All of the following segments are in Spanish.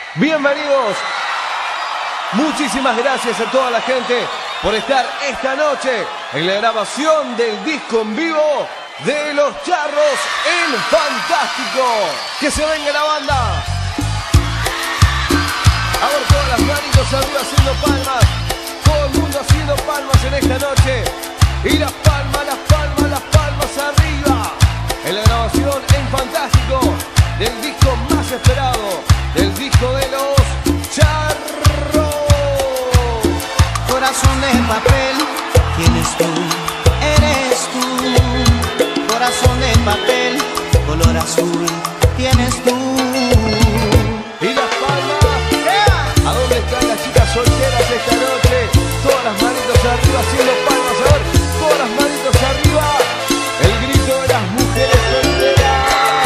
Bienvenidos. Muchísimas gracias a toda la gente por estar esta noche en la grabación del disco en vivo de Los Charros en Fantástico. Que se venga la banda. A ver, todas las manitos arriba haciendo palmas. Todo el mundo haciendo palmas en esta noche. Y las palmas, las palmas, las palmas arriba. En la grabación en Fantástico del disco más esperado, del disco de Los Charros. Corazón de papel, tienes tú, eres tú. Corazón de papel, color azul, tienes tú. Y las palmas, ¿a dónde están las chicas solteras esta noche? Todas las manitos arriba haciendo palmas, a ver, todas las manitos arriba. El grito de las mujeres solteras.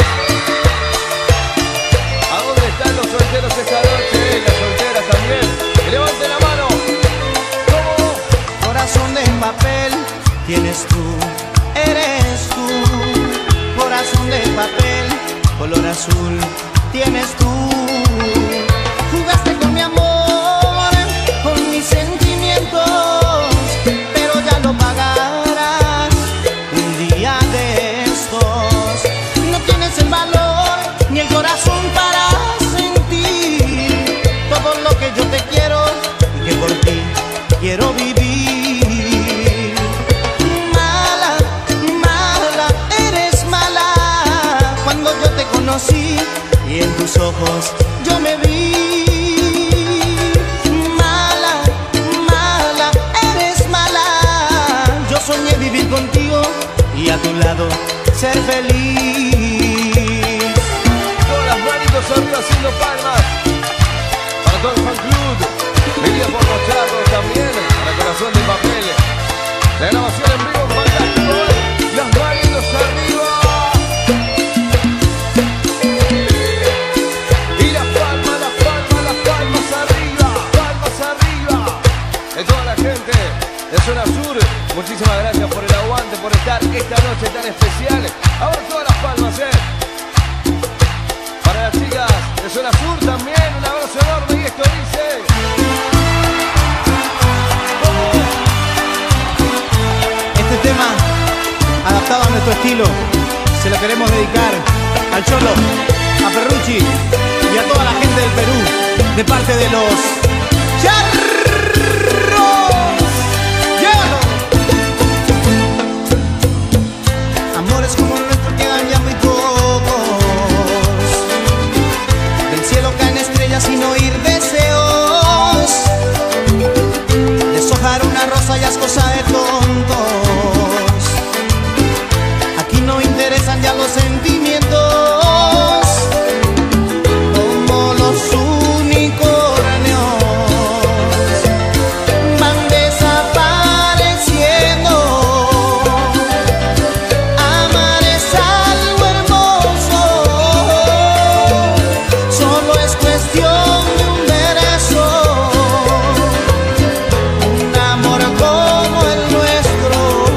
¿A dónde están los solteros esta noche? Las solteras también. Que levanten la mano. ¿Cómo? Corazón de papel, tienes tú, eres tú. Corazón de papel, color azul, tienes tú. Jugaste con mi amor, con mis sentimientos, pero ya lo pagarás un día de estos. No tienes el valor ni el corazón para sentir todo lo que yo te quiero y que por ti quiero vivir. Mala, mala, eres mala. Cuando yo te conocí y en tus ojos yo me vi. Mala, mala, eres mala. Yo soñé vivir contigo y a tu lado ser feliz. Todas las manitos arriba haciendo palmas. Para todo el fan club. Venía por Los Charros también. Para Corazón de Papel. La grabación en vivo Fantástico. Las manitos arriba. Y las palmas, las palmas, las palmas arriba. Palmas arriba. De toda la gente de Zona Sur. Muchísimas gracias por el aguante, por estar esta noche tan especial. Ahora todas las palmas, Para las chicas de Zona Sur también, un abrazo enorme. Y esto dice... Este tema, adaptado a nuestro estilo, se lo queremos dedicar al Cholo, a Ferrucci y a toda la gente del Perú, de parte de Los Charros. ¡Llévalo! Amores como el nuestro quedan ya muy pocos. Del cielo caen estrellas sin oír deseos. Deshojar una rosa ya es cosa de tontos. Aquí no interesan ya los sentimientos. Como los unicornios van desapareciendo. Amar es algo hermoso. Solo es cuestión de un beso. Un amor como el nuestro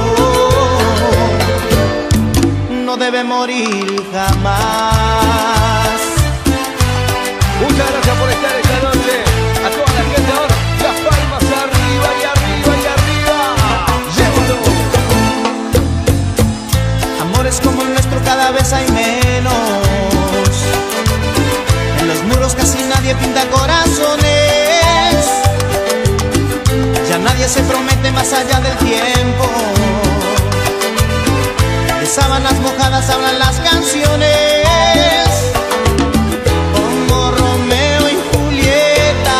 no debe morir jamás. Muchas gracias por estar esta noche. A toda la gente ahora, las palmas arriba y arriba y arriba. Llévalo. Amores como el nuestro cada vez hay menos. En los muros casi nadie pinta corazones. Ya nadie se promete más allá del tiempo. De sábanas mojadas hablan las canciones. Como Romeo y Julieta,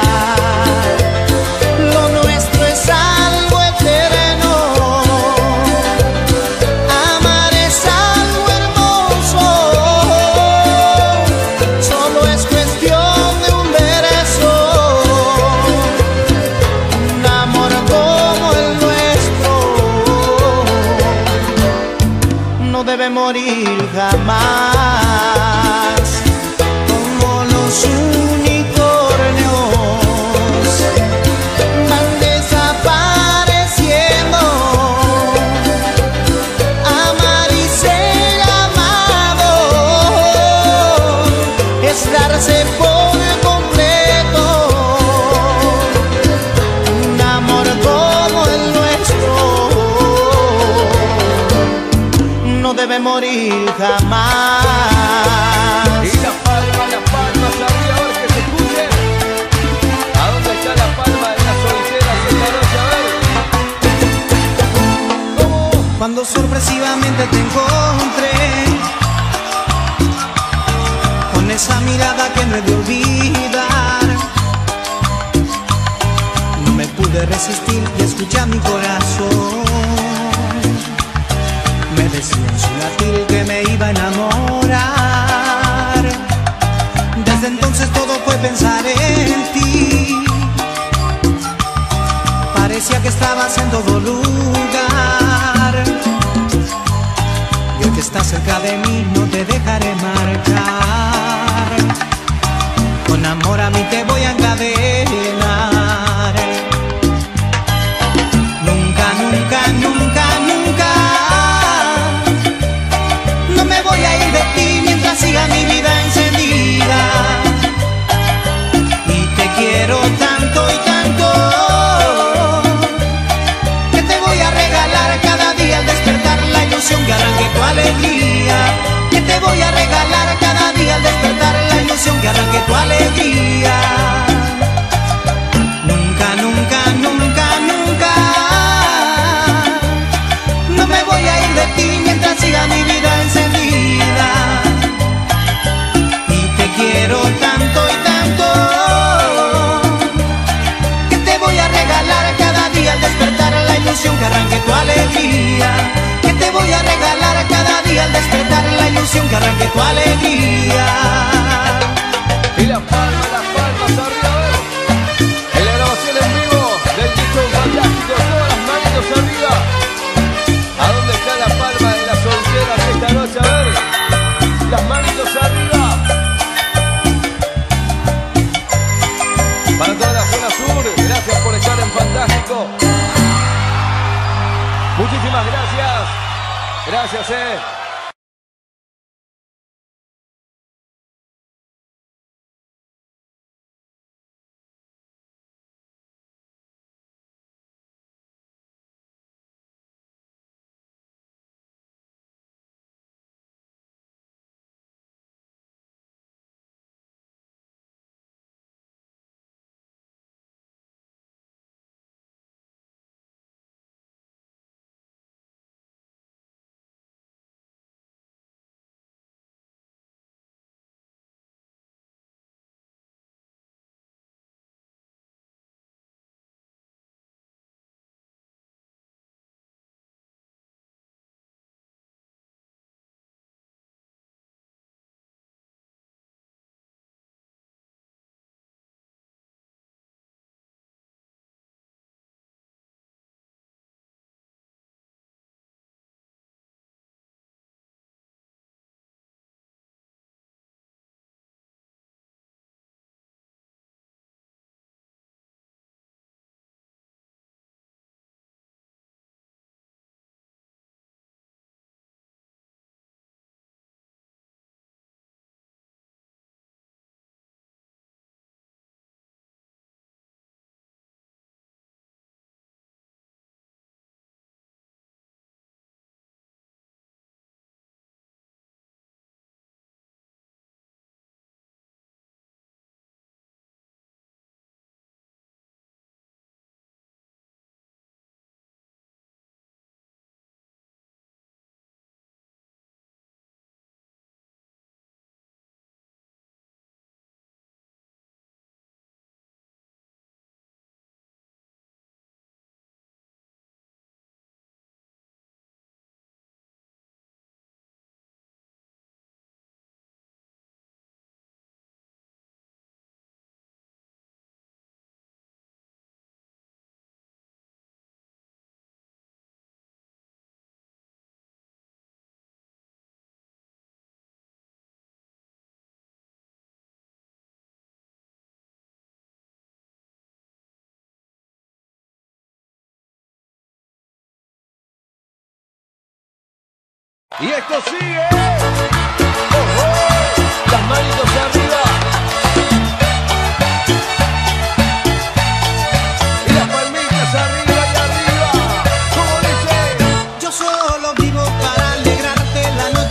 lo nuestro es algo eterno. Amar es algo hermoso. Solo es cuestión de un beso. Un amor como el nuestro no debe morir jamás. Como los unicornios van desapareciendo. Amar y ser amado es darse por completo. morir jamás. Y las palmas arriba, ahora que se escuche. ¿A dónde está la palma de las solteras esta noche? A ver. ¿Cómo? Cuando sorpresivamente te encontré, con esa mirada que no he de olvidar, no me pude resistir y escuché a mi corazón. Me decía en su latir que me iba a enamorar. Desde entonces todo fue pensar en ti. Parecía que estabas en todo lugar. Y hoy que estás cerca de mí no te dejaré marcar. Con amor a mí te voy a encadenar. Nunca, nunca, nunca, nunca no me voy a ir de ti mientras siga mi vida encendida. Y te quiero tanto y tanto que te voy a regalar cada día al despertar la ilusión que arranque tu alegría. Que te voy a regalar cada día al despertar la ilusión que arranque tu alegría. Nunca, nunca, nunca, nunca no me voy a ir de ti mientras siga mi vida encendida. Y te quiero tanto y tanto que te voy a regalar cada día al despertar la ilusión que arranque tu alegría. Que te voy a regalar cada día al despertar la ilusión que arranque tu alegría. Y las palmas arriba, a ver. En la grabación en vivo del disco fantástico, todas las manitos arriba. ¿A dónde está la palma de las solteras esta noche? A ver. Las manitos arriba. Para toda la zona sur, gracias por estar en Fantástico. Muchísimas gracias. Gracias, Y esto sigue. Oh, oh. Las manitos arriba. Y las palmitas arriba y arriba. ¿Cómo dice? Yo solo vivo para alegrarte la noche.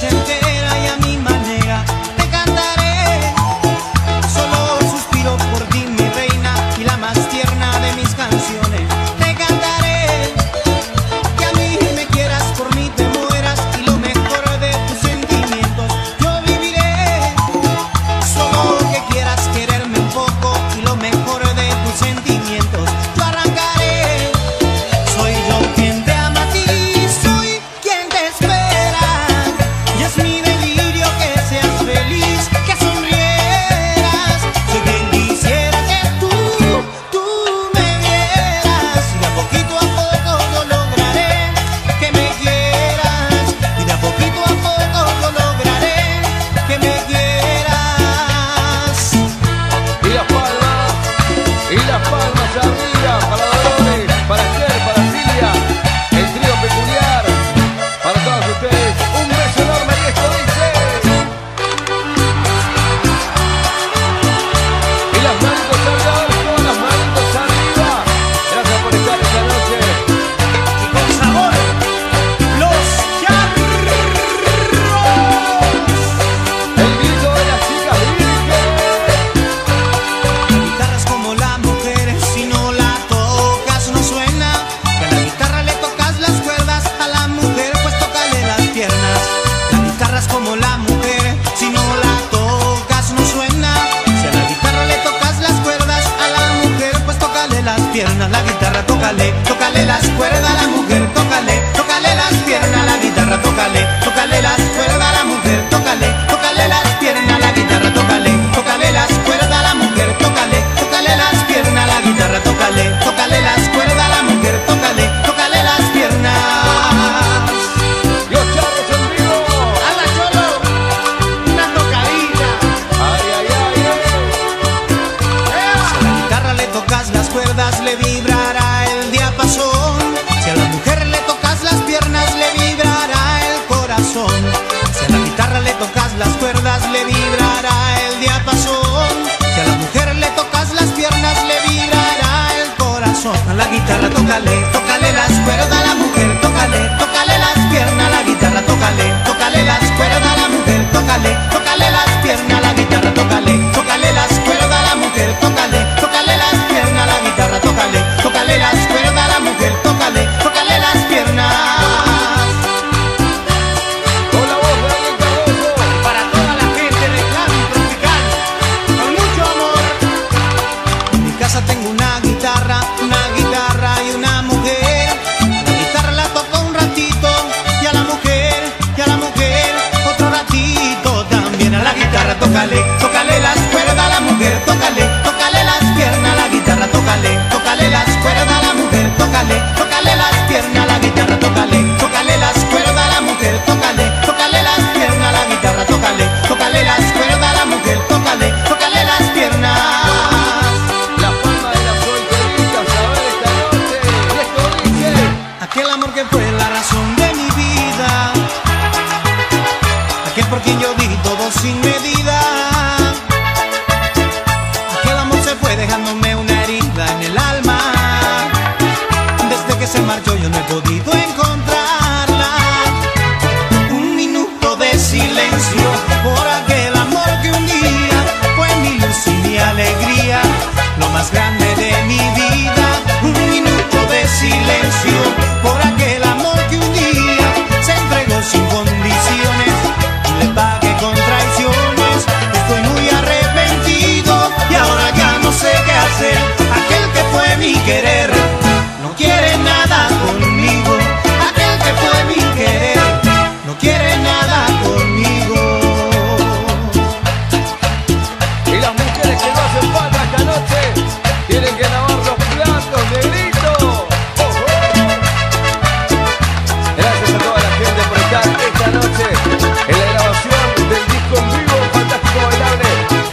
la guitarra, tócale, tócale las cuerdas a la mujer, tócale, tócale las piernas a la guitarra, tócale, tócale las cuerdas a la mujer, tócale, tócale las piernas a la guitarra, tócale, tócale las cuerdas a la mujer, tócale, tócale las piernas a la guitarra, tócale, tócale las cuerdas a la mujer, tócale, tócale las piernas. Con la voz de Daniel Cardoso. Para toda la gente del clan tropical, con mucho amor. En mi casa tengo una guitarra y una mujer. La guitarra la toco un ratito y a la mujer otro ratito también. A la guitarra tócale, tócale las cuerdas a la mujer, tócale, tócale las piernas a la guitarra, tócale, tócale las cuerdas a la mujer, tócale, tócale las piernas a la guitarra, tócale, tócale las cuerdas a la mujer, tócale, tócale las piernas a la guitarra, tócale, tócale las cuerdas a la mujer, tócale, tócale las piernas. La palma de las solteritas a ver esta noche. Y esto dice: Aquel amor que fue la razón de mi vida, aquel por quien yo di todo sin medida, aquel amor se fue dejándome una herida en el alma. Desde que se marchó yo no he podido encontrarla. Un minuto de silencio por aquel amor que un día fue mi luz y mi alegría, lo más grande de mi vida. Un minuto de silencio por aquel amor que un día se entregó sin condiciones y le pagué con traiciones. Estoy muy arrepentido y ahora ya no sé qué hacer. Aquel que fue mi querer no quiere nada conmigo. Aquel que fue mi querer no quiere nada conmigo. y las mujeres que no hacen falta esta noche tienen que lavar los platos, negrito. ¡Oh, oh! Gracias a toda la gente por estar esta noche en la grabación del disco en vivo Fantástico Bailable.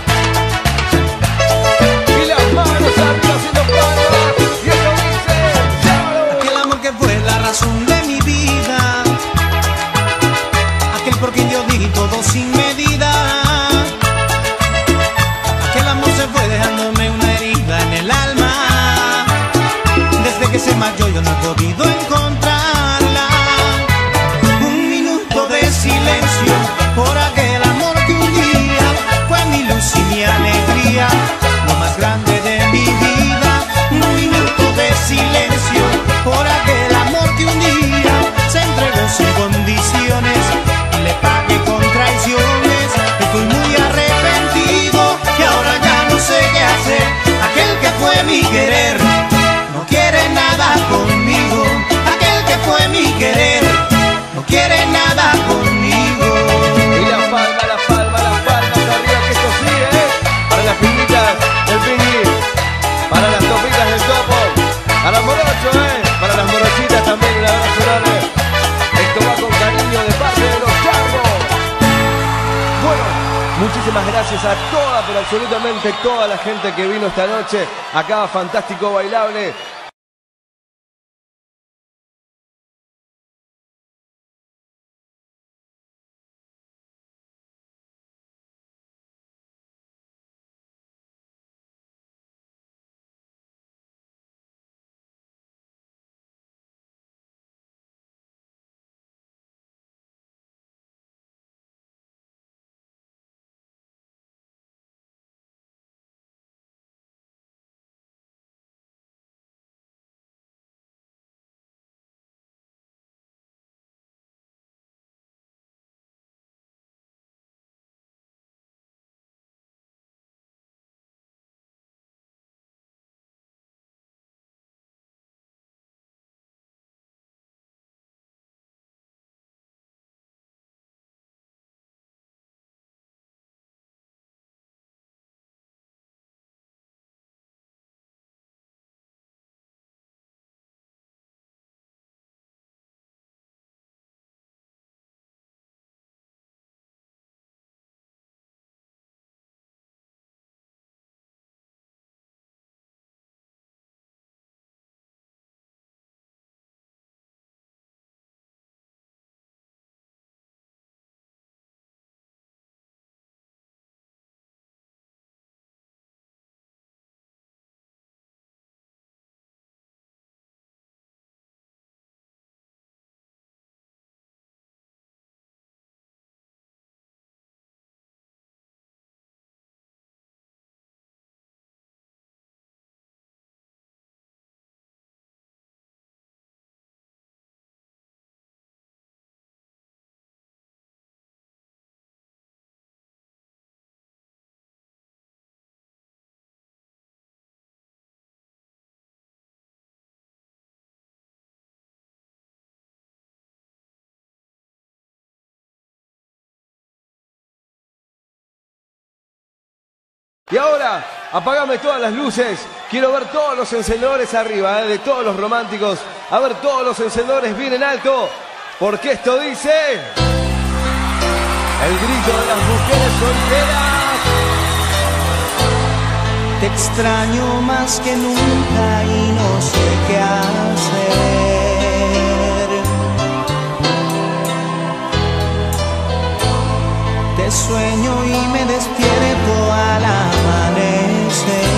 Y las manos arriba haciendo palmas. Y esto dice: llámalo. Aquel amor que fue la razón de mi vida, aquel por quien yo di todo sin medida, aquel amor se fue dejándome una herida en el alma. Desde que se marchó yo no he podido encontrarla. Un minuto de silencio por aquel amor que un día fue mi luz y mi alegría, lo más grande de mi vida. Un minuto de silencio por aquel amor que un día se entregó sin condiciones y le pagué con traiciones. Estoy muy arrepentido y ahora ya no sé qué hacer. Aquel que fue mi querer no quiere nada conmigo. Aquel que fue mi querer no quiere nada conmigo. Y la palma, la palma, las palmas arriba, que esto sigue, para las pinitas del pingui, para las topitas del topo, para morocho, para las morochitas también, un abrazo enorme. Esto va con cariño de parte de los charros. Bueno, muchísimas gracias a toda, pero absolutamente toda la gente que vino esta noche acá a Fantástico Bailable. Y ahora, apagame todas las luces. Quiero ver todos los encendedores arriba, de todos los románticos. A ver todos los encendedores bien en alto. Porque esto dice... El grito de las mujeres solteras. Te extraño más que nunca y no sé qué hacer. Te sueño y me despierto al amanecer.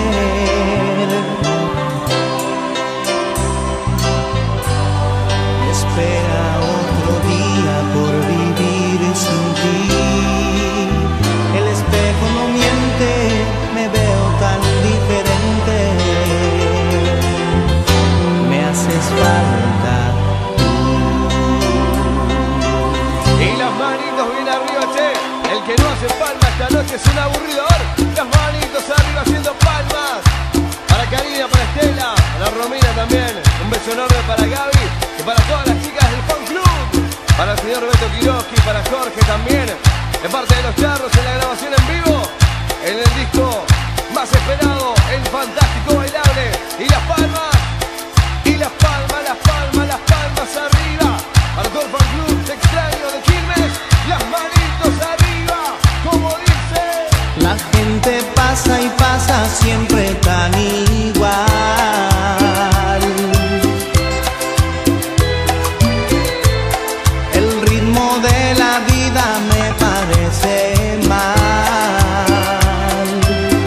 Me espera otro día por vivir sin ti. El espejo no miente, me veo tan diferente. Me haces falta tú. Y las manitos bien arriba, che. El que no hace palmas esta noche es un aburridor. Las manitos arriba haciendo palmas. Para Karina, para Estela, para Romina también. Un beso enorme para Gaby y para todas las chicas del fan club. Para el señor Beto Quiroski, para Jorge también. De parte de los charros en la grabación en vivo. En el disco más esperado, el fantástico bailable. Y las palmas, y las palmas, las palmas, las palmas arriba. Para todo el fan club, te extraño de Quilmes. Las manitos arriba, como dice. La gente pasa y pasa siempre tan igual. El ritmo de la vida me parece mal.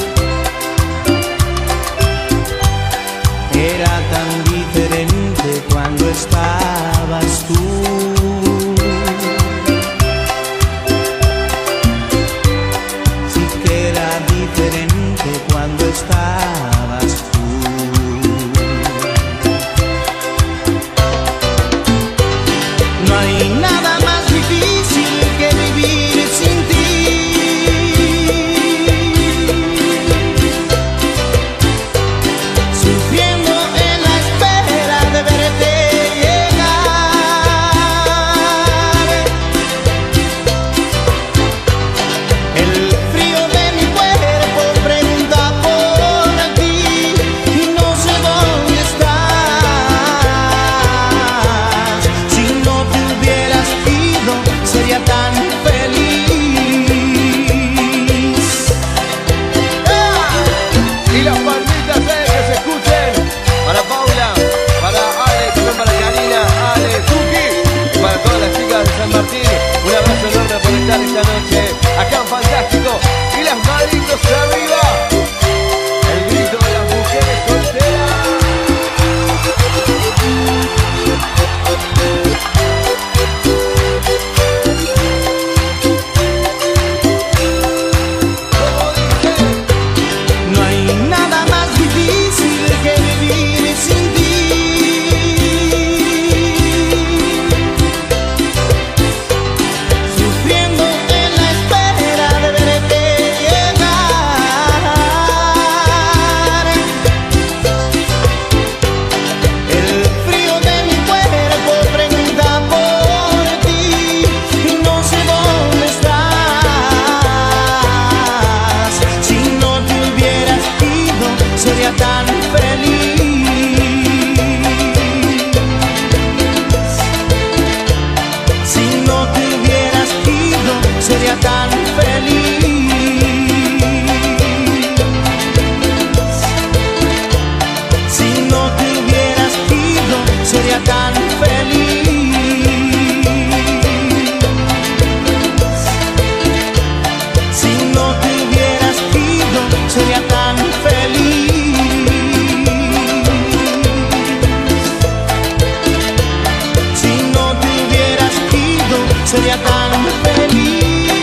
Era tan diferente cuando estabas tú. Cuando estabas tú. No hay nada más difícil que vivir sin ti. Sufriendo en la espera de verte llegar. El frío de mi cuerpo pregunta por ti y no sé dónde estás. Si no te hubieras ido sería tan feliz. Y las palmitas, que se escuchen. Para Paula, para Alex, para Karina, Ale, Tuki. Y para todas las chicas de San Martín. Un abrazo enorme por estar esta noche acá en Fantástico. Y las manitos arriba. El grito de las mujeres solteras. Como dice. No hay nada más difícil que vivir sin ti. Sufriendo en la espera de verte llegar. El frío de mi cuerpo pregunta por ti y no sé dónde estás. Si no te hubieras ido sería tan feliz. Si no te hubieras ido sería tan feliz. Si no te hubieras ido sería tan feliz. Si no te hubieras ido sería tan feliz. Si no te hubieras ido sería tan feliz.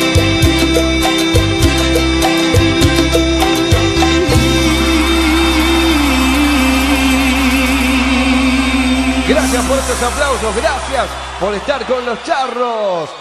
Gracias por estos aplausos, gracias por estar con los charros.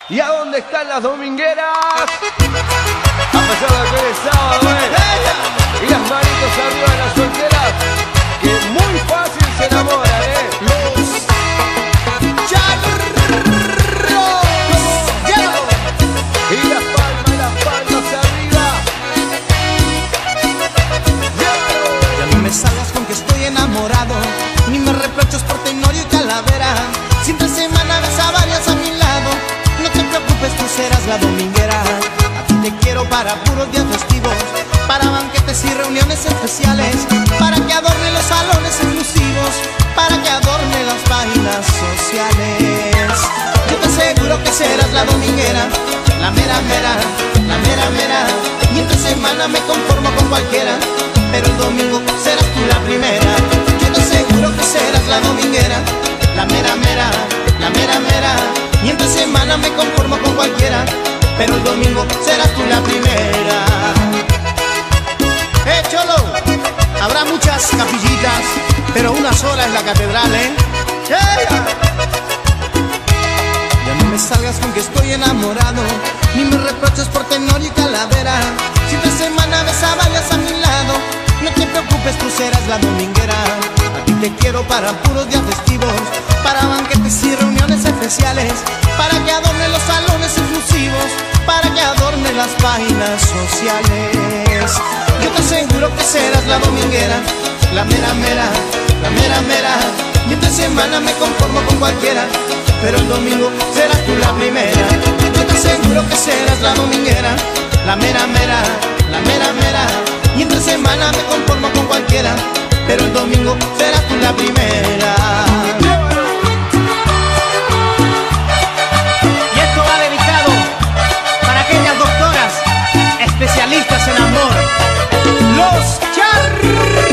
¿Y a dónde están las domingueras? A pesar de que hoy es sábado, y las manitos arriba de las solteras, que muy fácil se enamoran, Los charros. Y las palmas arriba. Ya no me salgas con que estoy enamorado, ni me reproches por Tenorio y Calavera. Si entre semana ves a varias a mi lado, no te preocupes, tú serás la dominguera. A ti te quiero para puros días festivos, para banquetes y reuniones especiales, para que adorne los salones exclusivos, para que adorne las páginas sociales. Yo te aseguro que serás la dominguera, la mera mera, la mera mera. Y entre semana me conformo con cualquiera, pero el domingo serás tú la primera. Yo te aseguro que serás la dominguera, la mera mera, la mera mera. Y entre semana me conformo con cualquiera, pero el domingo serás tú la primera. Cholo, habrá muchas capillitas, pero una sola es la catedral, Yeah. Ya no me salgas con que estoy enamorado, ni me reproches por Tenorio y Calavera. Si esta semana ves a varias a mi lado, no te preocupes, tú serás la dominguera. A ti te quiero para puros días festivos, para banquetes y reuniones especiales, para que adorne los salones exclusivos, para que adorne las páginas sociales. Yo te aseguro que serás la dominguera, la mera mera, la mera mera. Y entre semana me conformo con cualquiera, pero el domingo serás tú la primera. Yo te aseguro que serás la dominguera, la mera mera, la mera mera. Y entre semana me conformo con cualquiera, pero el domingo serás tú la primera. Y esto va dedicado para aquellas doctoras especialistas en amor, los charros.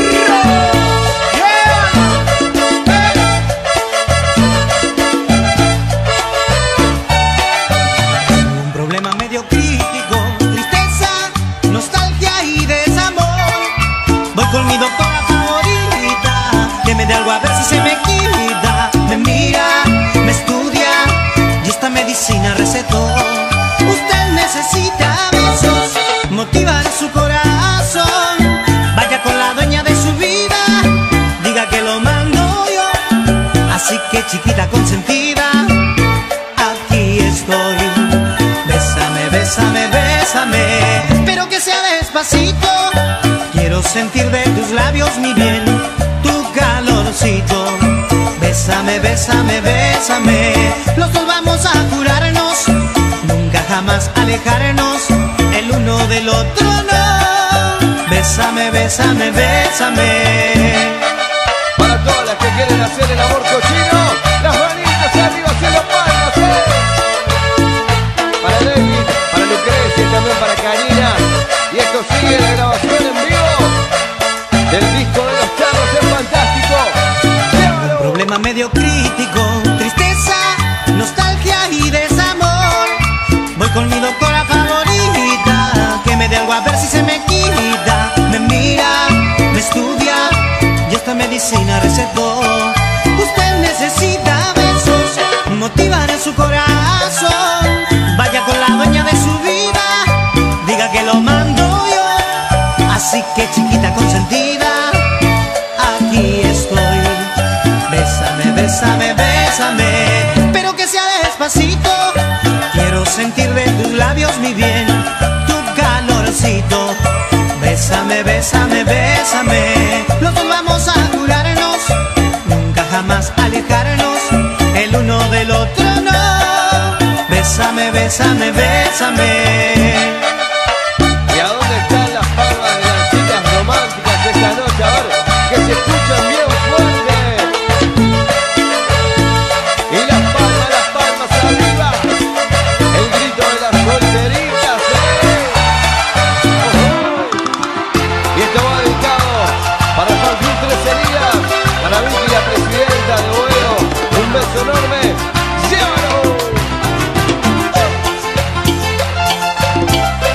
Un problema medio crítico, tristeza, nostalgia y desamor. Voy con mi doctora favorita, que me dé algo a ver si se me quita. Me mira, me estudia y esta medicina recetó. Usted necesita besos, motivar su corazón. Vaya con la dueña de su vida, diga que lo mando yo. Así que chiquita consentida, aquí estoy. Bésame, bésame, bésame, pero que sea despacito. Quiero sentir de tus labios, mi bien, tu calorcito. Bésame, bésame, bésame, los dos vamos a curarnos, nunca jamás alejarnos el uno del otro, no. Bésame, bésame, bésame. Para todas las que quieren hacer el amor cochino, las manitas arriba haciendo palmas, Para David, para Lucrecia y también para Karina. Y esto sigue la grabación en vivo del disco de los charros, es fantástico. Un problema medio crítico, tristeza, nostalgia y desamor. Voy con mi doctora favorita, que me dé algo a ver si se me quita. Me mira, me estudia y esta medicina recetó. Usted necesita besos, motivar en su corazón. Vaya con la dueña de su vida, diga que lo mando yo. Así que chiquita consentida, aquí estoy. Bésame, bésame, bésame, pero que sea despacito. Quiero sentir de tus labios, mi bien, tu calorcito. Bésame, bésame, bésame, los dos vamos a curarnos, nunca jamás alejarnos el uno del otro, no. Bésame, bésame, bésame. ¿Y a dónde están las palmas de las chicas románticas esta noche? A ver, que se escuchan bien fuerte. Y las palmas arriba. El grito de las solteritas, Y esto va dedicado para el Fan Club Tres Heridas, para Vicky, la presidenta de Boedo. Un beso enorme. ¡Llévalo!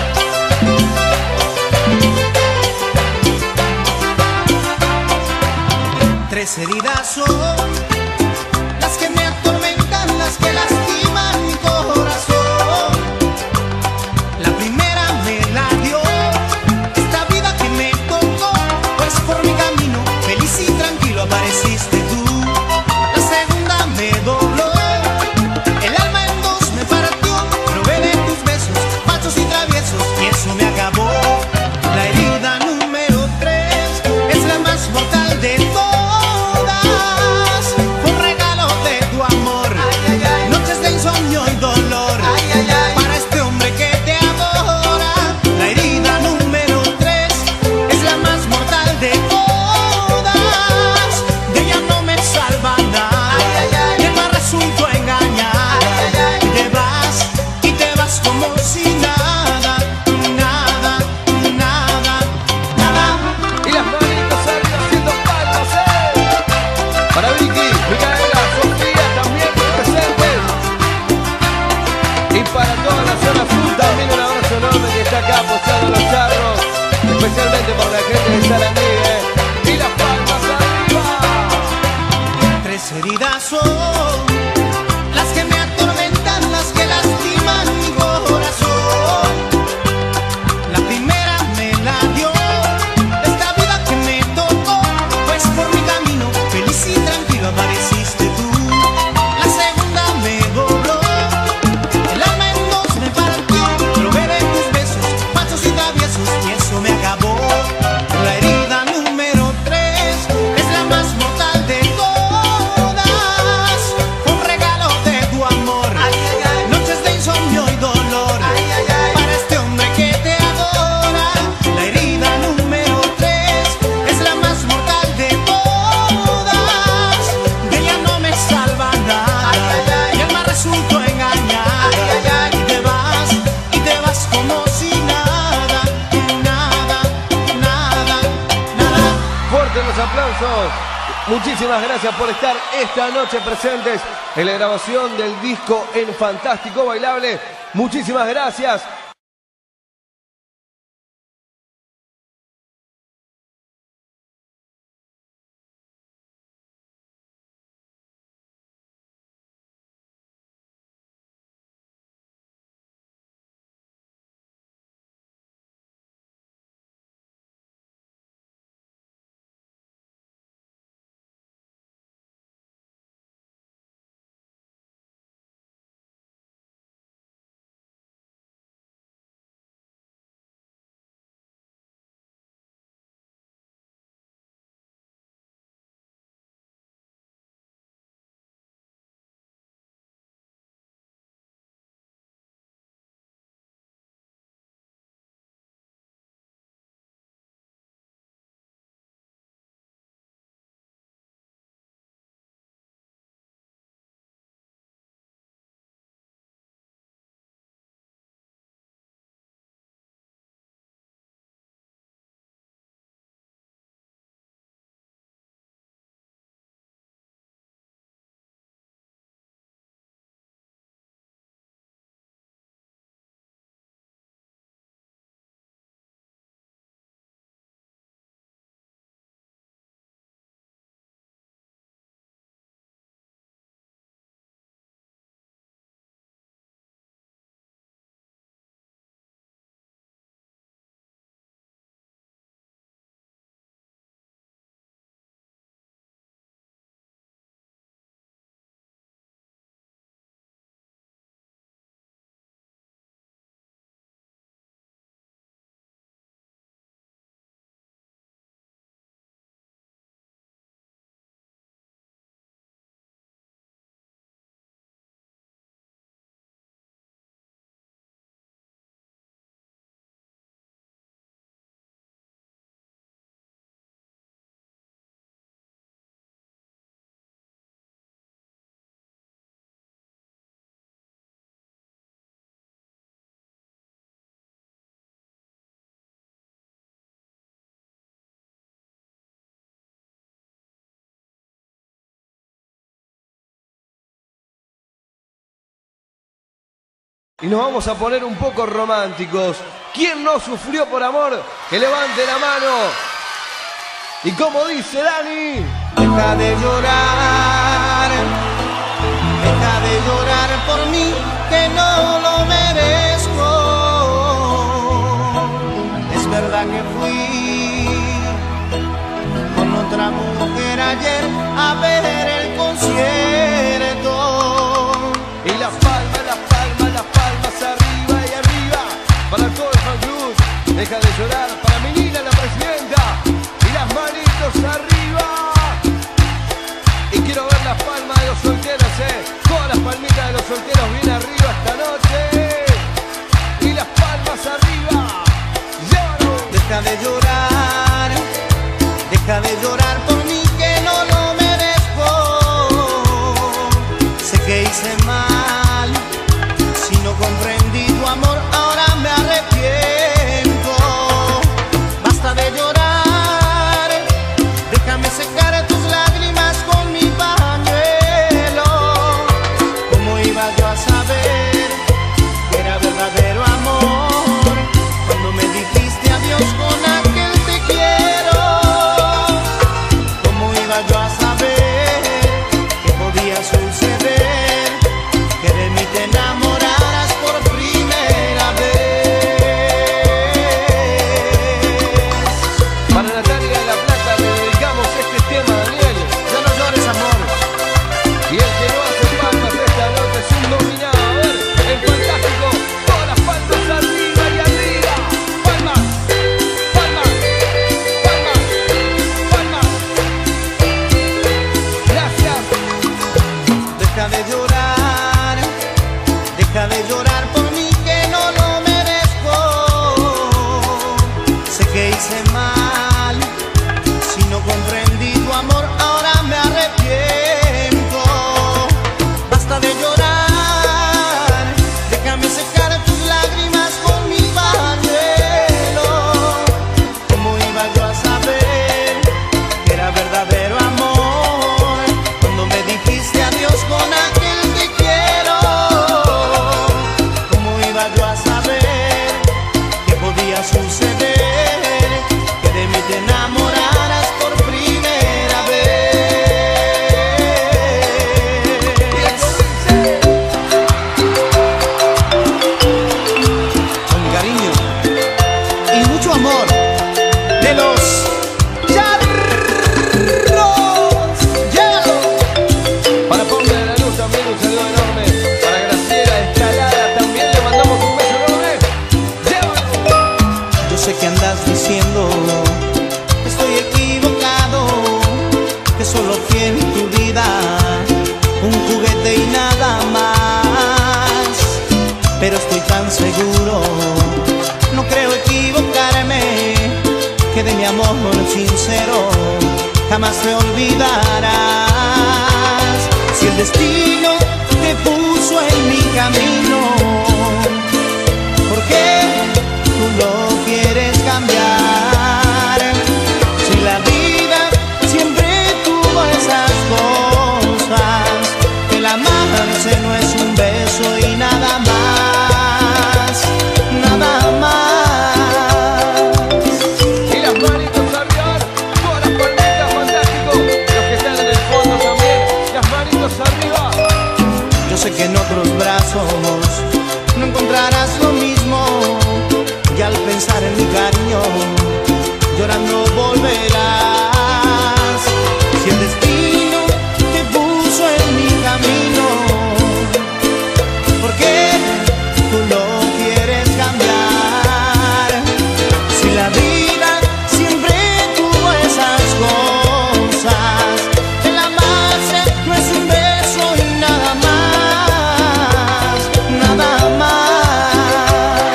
especialmente por la gente de Sarandí, y las palmas arriba. Tres heridas son las que me atormentan, las que lastiman mi corazón. La primera me la dio esta vida que me tocó, pues por mi camino feliz y tranquilo apareciste tú. La segunda me dobló, el alma en dos me partió, probé de tus besos machos y traviesos y eso me acabó. La herida número 3 es la más mortal de todas, un regalo de tu amor, noches de insomnio y dolor, para este hombre que te adora. La herida número 3 es la más mortal de todas, de ella no me salva nada, y alma resultó engañada, y te vas como si nada, nada, nada, nada. Fuertes los aplausos. Muchísimas gracias por estar esta noche presentes en la grabación del disco En Fantástico Bailable. Muchísimas gracias. Y nos vamos a poner un poco románticos. ¿Quién no sufrió por amor? Que levante la mano. Y como dice Dani, deja de llorar por mí, que no lo merezco. Es verdad que fui con otra mujer ayer a ver el concierto. Y las palmas, las palmas, las palmas arriba y arriba. Para todo el fan club, deja de llorar. Para mi Nina, la presidenta. Y las manitos arriba. Y quiero ver las palmas de los solteros, todas las palmitas de los solteros bien arriba esta noche. Y las palmas arriba. Llévalo. Deja de llorar por mí, que no lo merezco. Sé que hice mal, si no comprendí tu amor, ahora me arrepiento. Basta de llorar, podría suceder que de mí te enamoraras por primera vez. Con cariño y mucho amor de los Charros. ¡Llévalo! Para Paula de la Luz también un saludo enorme. Para Graciela Escalada también le mandamos un beso enorme. ¡Llévalo! Yo sé que andas diciendo que estoy equivocado, que solo fui en tu vida un juguete y nada más. Pero estoy tan seguro, no creo equivocarme, que de mi amor sincero jamás te olvidarás. Si el destino te puso en mi camino, ¿por qué tú lo quieres cambiar? Si la vida siempre tuvo esas cosas, que el amarse no es un beso y nada más, nada más. Y las manitos arriba, todas las palmitas, fantástico. Los que están en el fondo también, las manitos arriba. Yo sé que en otros brazos no encontrarás lo mismo, y al pensar en mi cariño, llorando volverás. Si el destino te puso en mi camino, ¿por qué tú lo quieres cambiar? Si la vida siempre tuvo esas cosas, el amarse no es un beso y nada más, nada más.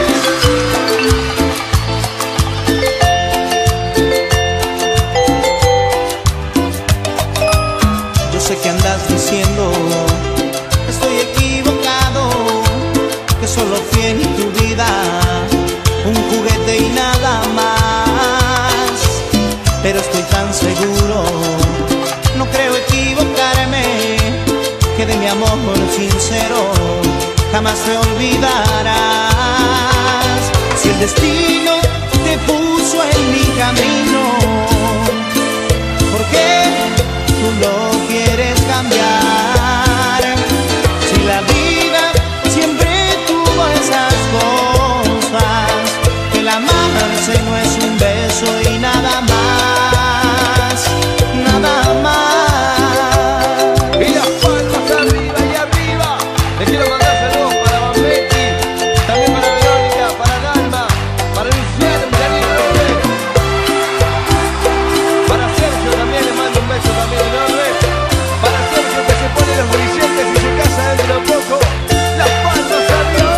Yo sé que andas diciendo que estoy equivocado, que solo fui en tu vida un juguete y nada más. Pero estoy tan seguro, no creo equivocarme, que de mi amor sincero jamás te olvidarás. Si el destino te puso en mi camino, ¿por qué tú lo quieres cambiar? Si la vida siempre tuvo esas cosas, que el amarse no es un beso y nada más, nada más. Y las palmas arriba y arriba. Le quiero mandar saludos para Bambetti, también para Verónica, para Dalma, para Luciano, Daniel López. Para Sergio también le mando un beso también enorme. Para Sergio que se pone los brillantes y se casa dentro de poco. Las palmas arriba.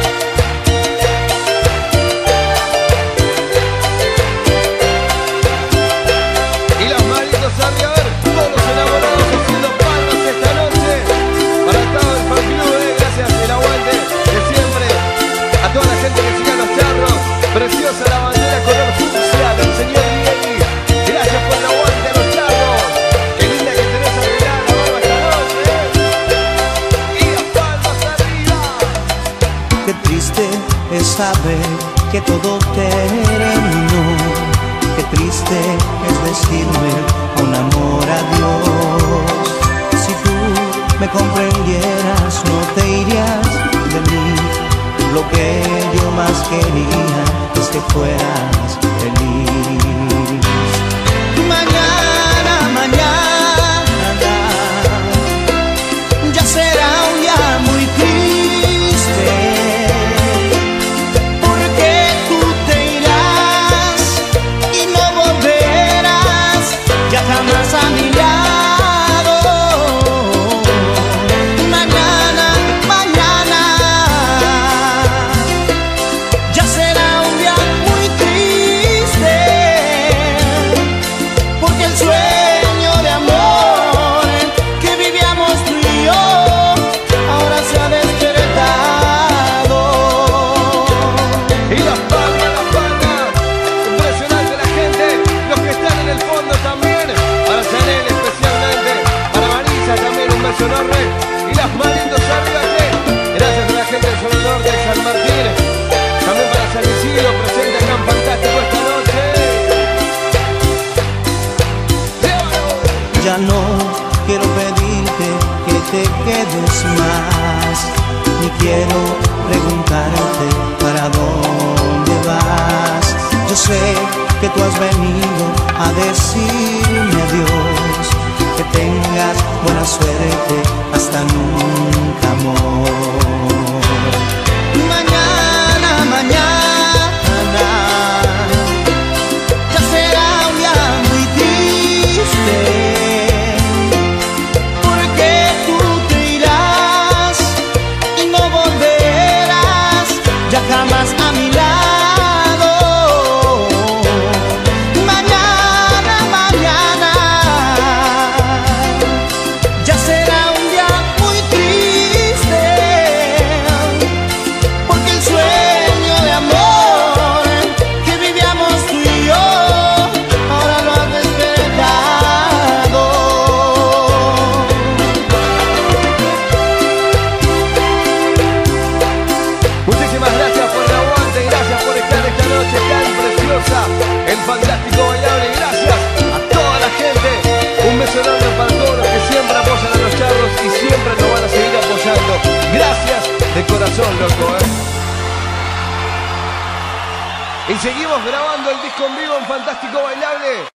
Y las manitos arriba, a ver, todos los enamorados haciendo palmas esta noche. Para todo el fan club, gracias, el aguante de siempre. A toda la gente que siga los Charros. Preciosa la bandera color fucsia del señor Diegui. Gracias por el aguante a los Charros. Qué linda que tenés arreglada la barba esta noche. Y las palmas arriba. Qué triste es saber que todo terminó. Qué triste es decirme con amor adiós. Si tú me comprendieras, no te irías de mí. Lo que yo más quería es que fueras feliz. Mañana, mañana, ya será un día muy triste, porque tú te irás y no volverás ya jamás a mi lado. Mañana, mañana, ya será un día muy triste. sé que tú has venido a decirme adiós. Que tengas buena suerte, hasta nunca, amor. Mañana, mañana, ya será un día muy triste, porque tú te irás y no volverás ya jamás a mi lado. El Fantástico Bailable, gracias a toda la gente. Un beso enorme para todos los que siempre apoyan a los charros y siempre nos van a seguir apoyando. Gracias de corazón, loco, Y seguimos grabando el disco en vivo en Fantástico Bailable.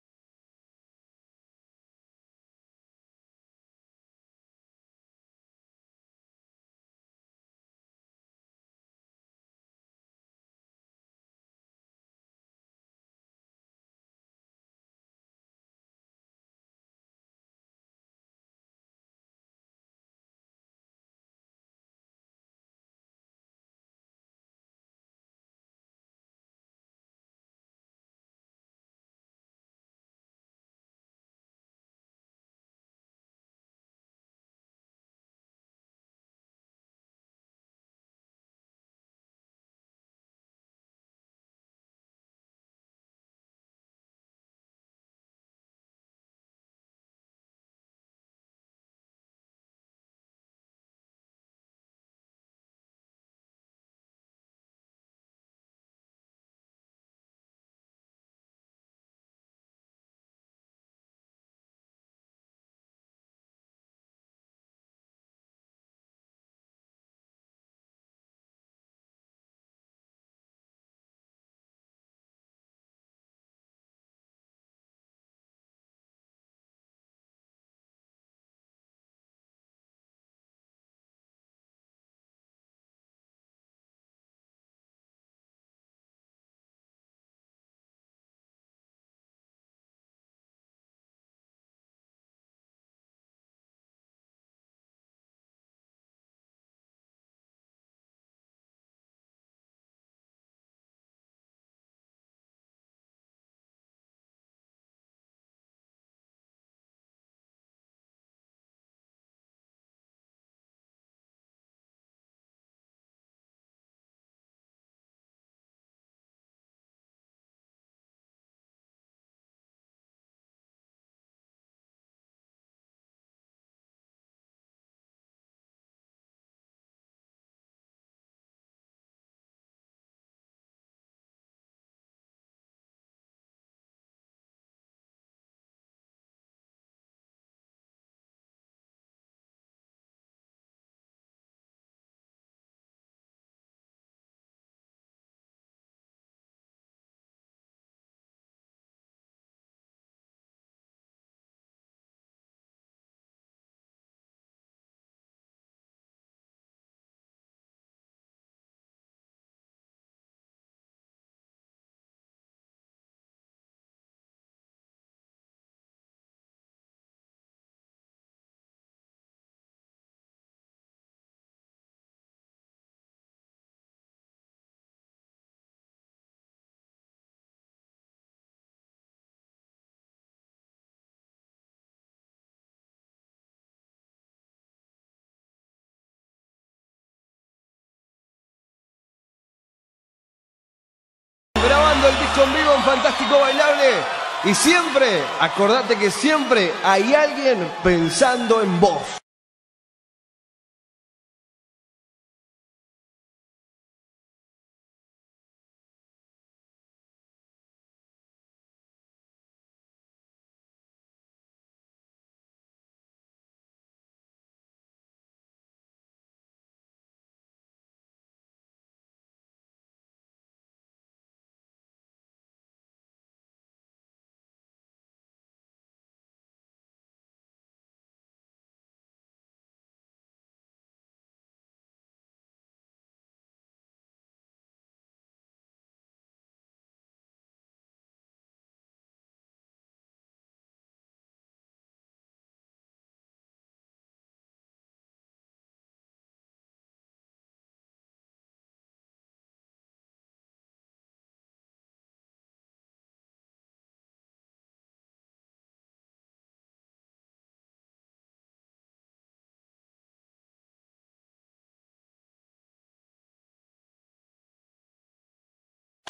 Grabando el disco en vivo en Fantástico Bailable. Y siempre, acordate que siempre hay alguien pensando en vos.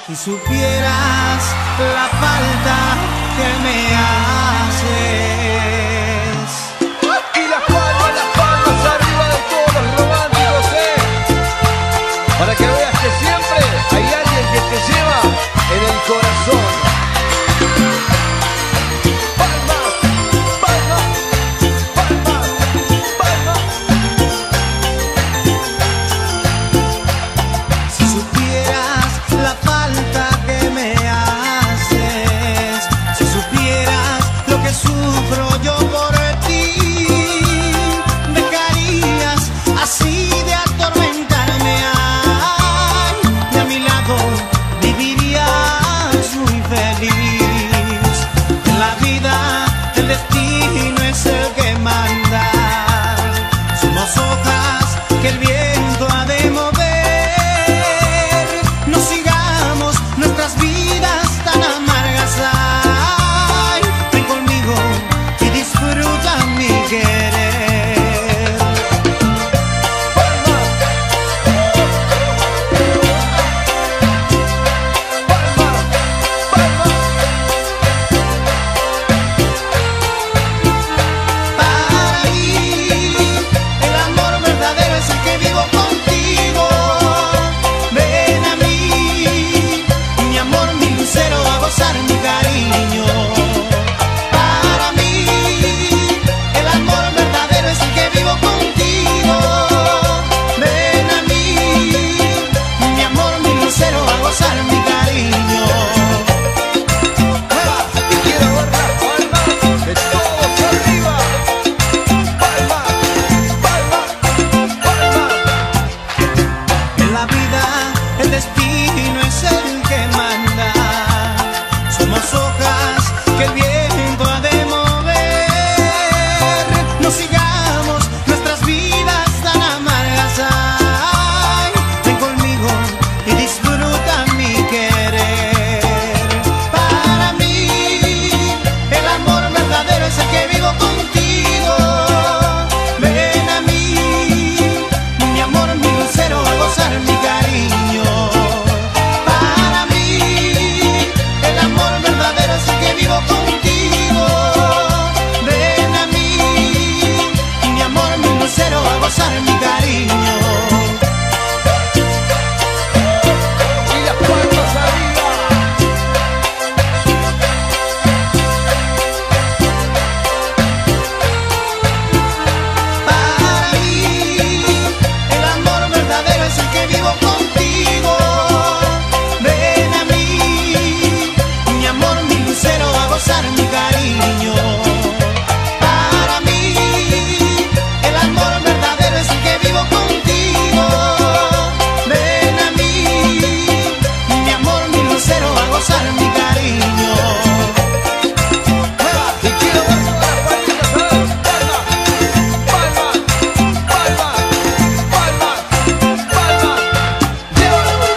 Si supieras la falta que me haces. Y las palmas arriba de todos los románticos, para que veas que siempre hay alguien que te lleva en el corazón. Palmas, palmas, palmas, palmas. Si supieras la falta que me haces, si supieras lo que sufro yo por ti, dejarías así de atormentarme. Ay, y a mi lado vivirías muy feliz. En la vida el destino es el que manda. Somos hojas que el viento ha de mover. No sigamos nuestras vidas tan amargas. Ay, ven conmigo y disfruta mi querer. Palmas, palmas, palmas. Para mí, el amor verdadero es el que vivo contigo. Ven a mí, mi amor, mi lucero, a gozar mi cariño. Para mí, el amor verdadero es el que vivo contigo. Ven a mí, mi amor, mi lucero, a gozar mi cariño. Y quiero ver las palmas de todos arriba. Palmas, palmas, palmas. En la vida el destino es el que manda. Somos hojas que el viento ha de mover. No sigamos nuestras vidas tan amargas. Ay, ven conmigo y disfruta mi querer. Para mí el amor verdadero es el que vivo contigo. Ven a mí, mi amor, mi lucero, a gozar mi cariño. Para mí, el amor verdadero es el que vivo contigo. Ven a mí, mi amor, mi lucero, a gozar mi cariño. Y las palmas arriba. Para mí, el amor verdadero es el que vivo contigo. Ven a mí, mi amor, mi lucero, a gozar mi cariño. Para mí, el amor verdadero es el que vivo contigo. Ven a mí, mi amor, mi lucero, a gozar mi cariño. Y quiero ver todas las palmitas, palmas, palmas, palmas, palmas, palmas. Llévalo.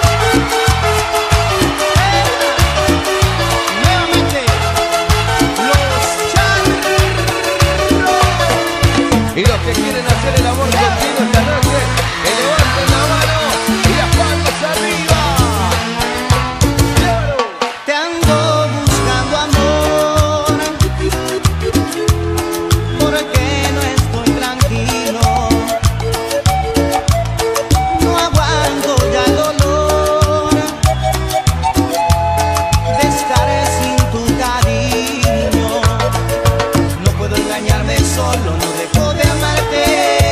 Nuevamente, los charros. Y los que quieren hacer el amor contigo esta noche, que levanten la mano y las palmas arriba. Llévalo. Te ando buscando amor, porque no estoy tranquilo. No aguanto ya el dolor de estar sin tu cariño. No puedo engañarme solo, no dejo de amarte.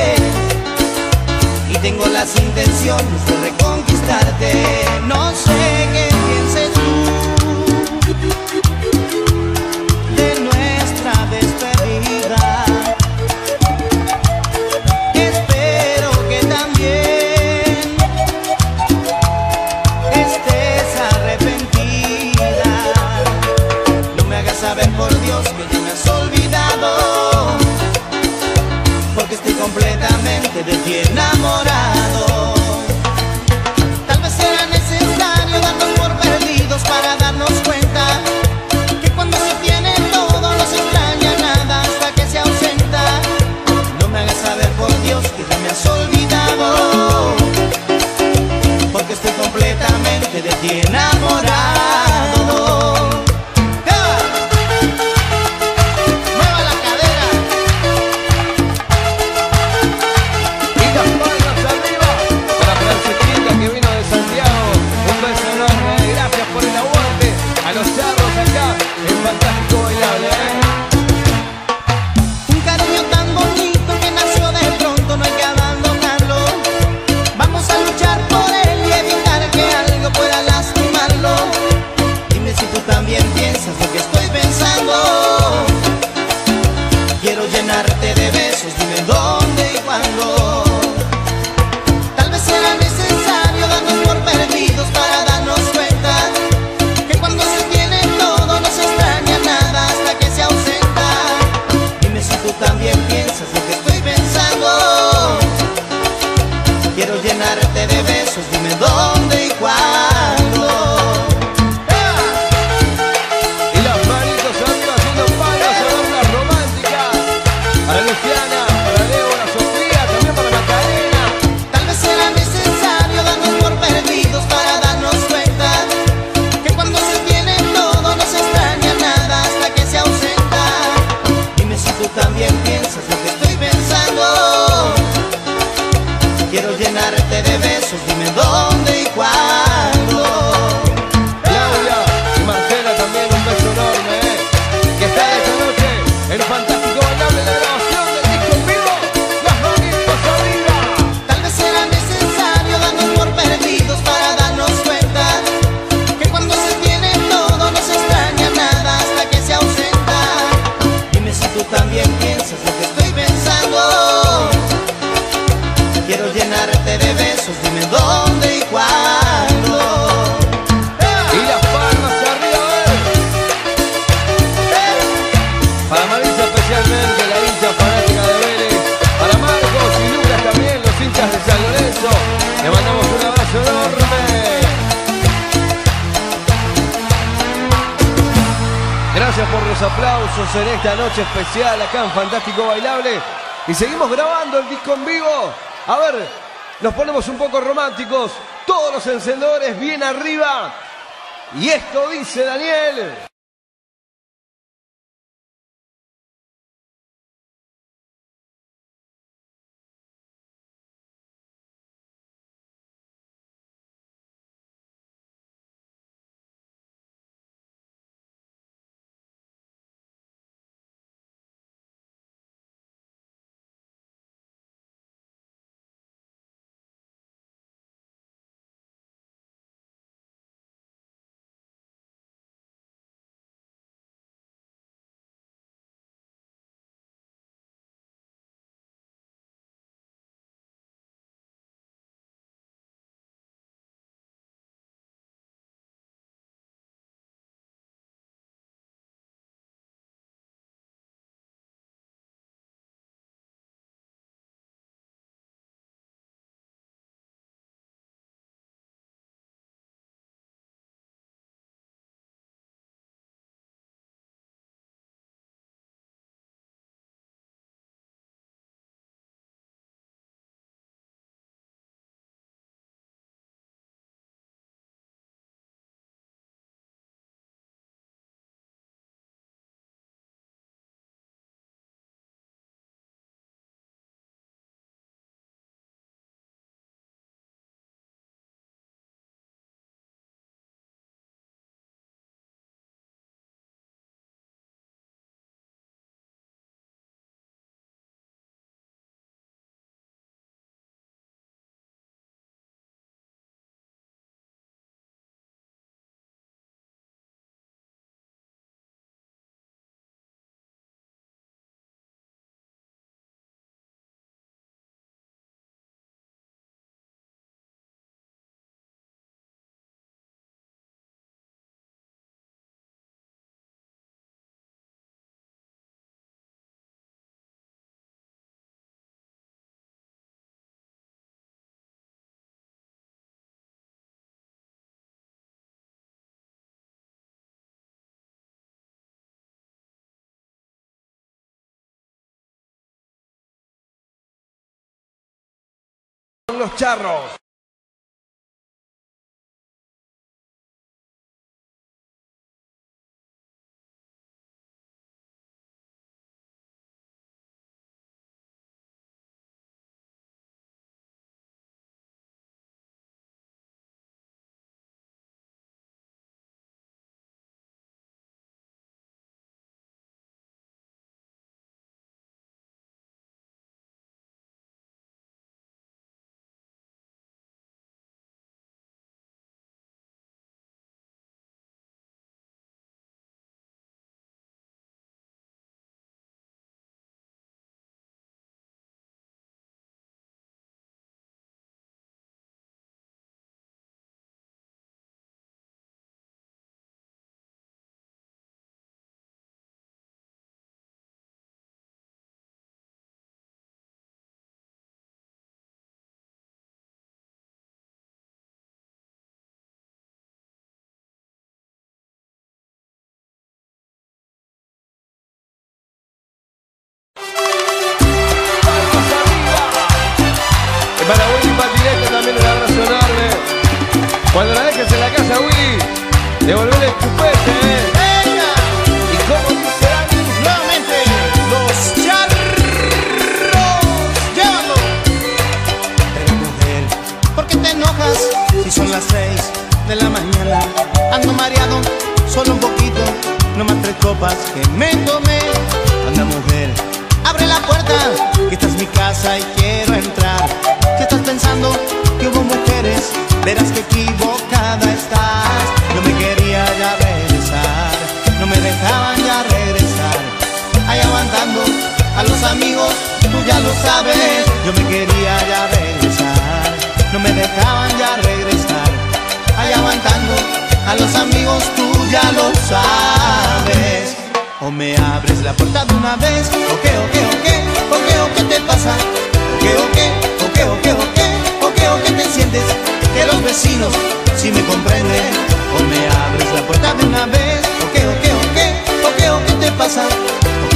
Y tengo las intenciones de reconquistarte. No sé qué pienses tú de nuestra despedida. Espero que también estés arrepentida. No me hagas saber, por Dios, que ya me has olvidado, porque estoy completamente de ti enamorado. Tal vez será necesario darnos por perdidos para darnos cuenta que cuando se tiene todo no se extraña nada hasta que se ausenta. No me hagas saber, por Dios, que ya me has olvidado, porque estoy completamente que de ti enamorado. Mueva la cadera Y las palmas arriba para Francisquita, que vino de Santiago. Un beso enorme, gracias por el aguante a los charros acá en Fantástico Bailable, Un cariño tan bonito que nació de pronto, no hay que abandonarlo. Vamos a luchar por él y evitar que algo pueda lastimarlo. Dime si tú también piensas lo que estoy pensando. Quiero llenarte de besos, dime dónde y cuándo. Tal vez será necesario darnos por perdidos para darnos cuenta que cuando se tiene todo no se extraña nada hasta que se ausenta. Dime si tú también piensas lo que estoy pensando. Quiero llenarte de besos, dime dónde y cuándo. y las manitos arriba haciendo palmas a una romántica para Luciana, para Débora, Sofía, también para Macarena. Tal vez será necesario darnos por perdidos para darnos cuenta que cuando se tiene todo no se extraña nada hasta que se ausenta. Dime si tú también piensas lo que estoy pensando. Quiero llenarte de besos, dime dónde y cuándo. Claudia y Marcela también un beso enorme, que está esta noche en Fantástico Bailable, la grabación del disco en vivo. Las manitos arriba. Tal vez será necesario darnos por perdidos para darnos cuenta que cuando se tiene todo no se extraña nada hasta que se ausenta. Dime si tú también piensas lo que estoy pensando. Quiero llenarte de besos, dime dónde y cuándo. Y las palmas arriba, a ver. Para Marisa especialmente, la hincha fanática de Vélez. Para Marcos y Lucas también, los hinchas de San Lorenzo. Le mandamos un abrazo enorme. Gracias por los aplausos en esta noche especial acá en Fantástico Bailable. Y seguimos grabando el disco en vivo. A ver, nos ponemos un poco románticos. Todos los encendedores bien arriba. Y esto dice Daniel. Los charros. Gracias a Willy. Devolver el chupete, Venga. ¿Y cómo dice Dani? Nuevamente, los charros. Llévalo. Pero mujer, ¿por qué te enojas si son las 6 de la mañana? Ando mareado, solo un poquito, no más 3 copas que me tomé. Anda mujer, abre la puerta, que esta es mi casa y quiero entrar. Si estás pensando que hubo mujeres, verás que equivocada estás. Yo me quería ya regresar, no me dejaban ya regresar. Ahí aguantando a los amigos, tú ya lo sabes. Yo me quería ya regresar, no me dejaban ya regresar. Ahí aguantando a los amigos, tú ya lo sabes. O me abres la puerta de una vez, o qué, ¿qué te pasa? O qué te sientes, que los vecinos si me comprenden. O me abres la puerta de una vez, o qué te pasa? O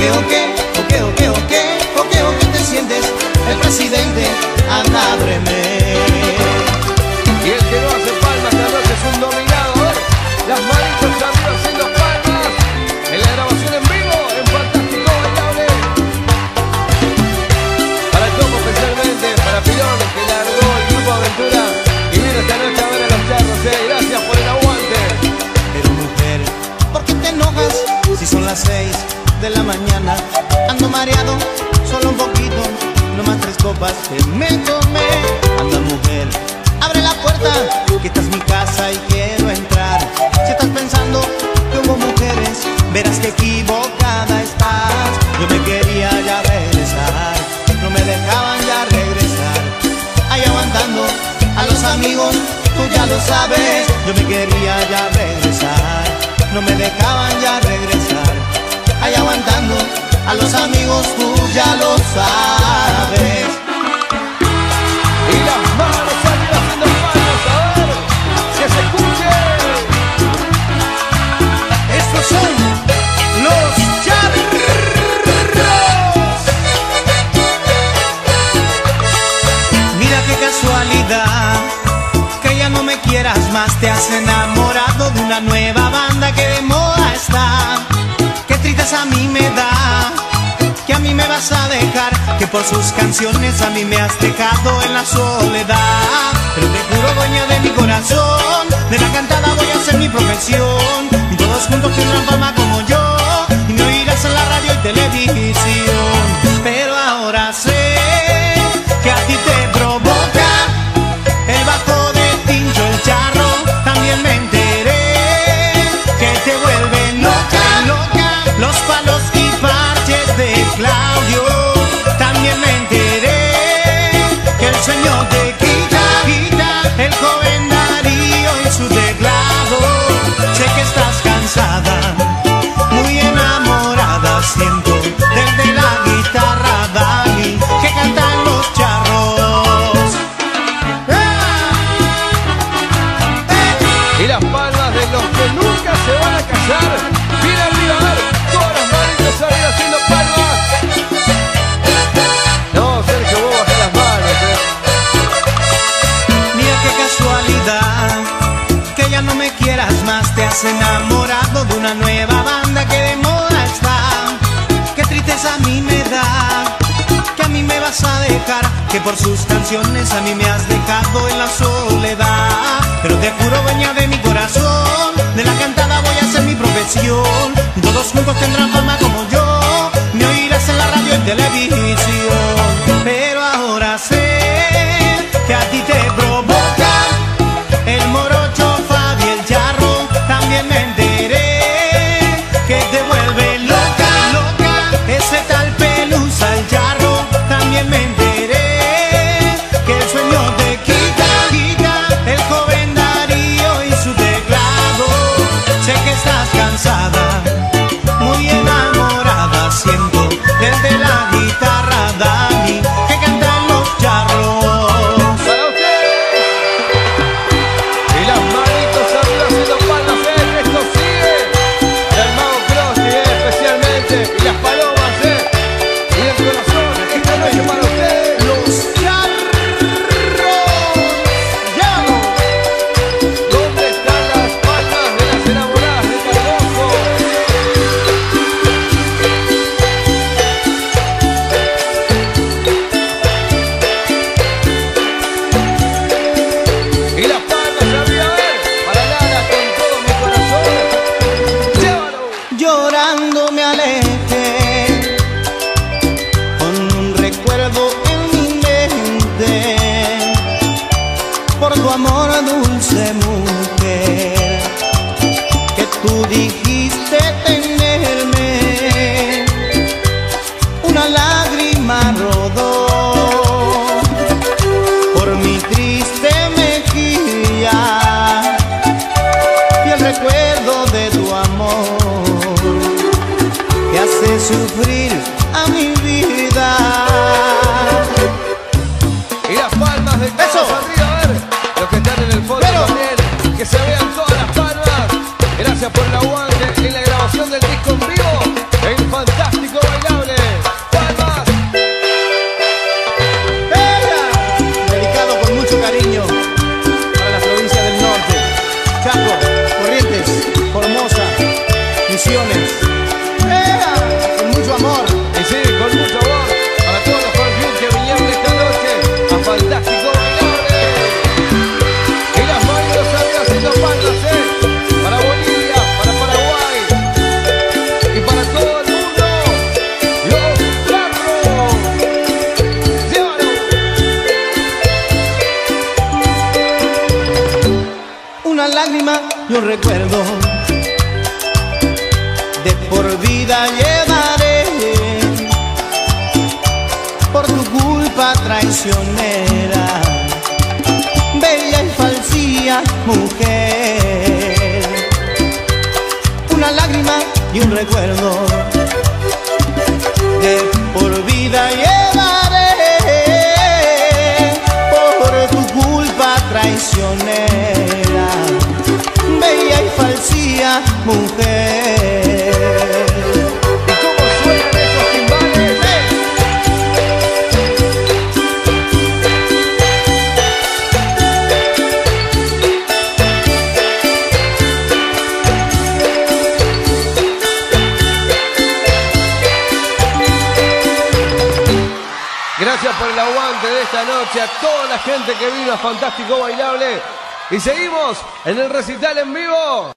qué te sientes, el presidente anda ábreme. Y el que no hace palmas esta noche es un dominador. Las manitos arriba haciendo palmas. En la grabación en vivo, en Fantástico Bailable. Para Tomo especialmente, para Pilón, que largó el Grupo Aventura y vino esta noche a ver a los charros. Gracias por el aguante. Pero mujer, ¿por qué te enojas si son las 6 de la mañana? Ando mareado, solo un poquito, no más 3 copas que me tomé. Anda mujer, abre la puerta, que esta es mi casa y quiero entrar. Si estás pensando que hubo mujeres, verás que equivocada estás. Yo me quería ya regresar, no me dejaban ya regresar. Ahí aguantando a los amigos, tú ya lo sabes. Yo me quería ya regresar, no me dejaban ya regresar. Ahí aguantando a los amigos, tú ya lo sabes. Y las manos arriba haciendo palmas, a ver, que se escuche. Estos son los charros. Mira qué casualidad, que ya no me quieras más. Te has enamorado de una nueva banda que de moda está. Qué tristeza a mí me da, que a mí me vas a dejar, que por sus canciones a mí me has dejado en la soledad. Pero te juro, dueña de mi corazón, de la cantada voy a hacer mi profesión. Y todos juntos tendrán fama como yo, y me oirás en la radio y televisión. Pero ahora sé que a ti te provoca el bajo de Tincho el Charro. También me enteré que te vuelven loca, loca los palos y parches de Claudio. También me enteré que el sueño te quita, quita el joven Darío y su teclado. Sé que estás cansada, muy enamorada, siento desde la guitarra Dani que cantan los charros. Y las palmas de los que nunca se van a casar. Bien arriba, a ver, todas las manitos arriba haciendo palmas. No, Sergio, vos bajá las manos, Mira qué casualidad, que ya no me quieras más. Te has enamorado de una nueva banda que de moda está. Qué tristeza a mí me da, que a mí me vas a dejar, que por sus canciones a mí me has dejado en la soledad. Pero te juro, dueña de mi corazón, de la cantada voy a hacer mi profesión. Todos juntos tendrán fama como yo, me oirás en la radio y televisión. Pero ahora sé que a ti te provoca el morocho Fabi el Charro. También me enteré que te vuelve loca, loca ese tal Pelusa el Charro. También me enteré que el sueño te quita, quita el joven Darío y su teclado. Gracias por el aguante en la grabación del disco en vivo. El fantástico bailable. ¡Palmas! ¡Ella! Dedicado con mucho cariño para las provincias del norte: Chaco, Corrientes, Formosa, Misiones. ¡Ella! Con mucho amor. Y sí, con mucho amor para todos los fanfius que vinieron esta noche a Fantástico Bailable. Y las manos arriba haciendo palmas, para Bolivia, para Paraguay y para todo el mundo. Los Carros. Llévalo. Una lágrima y un recuerdo de por vida llevaré, por tu culpa traicionera, bella y falsía mujer. Una lágrima y un recuerdo de por vida llevaré, por tu culpa traicionera, bella y falsía mujer. ¿Y cómo suenan esos timbales? Gracias por el aguante de esta noche a toda la gente que vino a Fantástico Bailable. Y seguimos en el recital en vivo.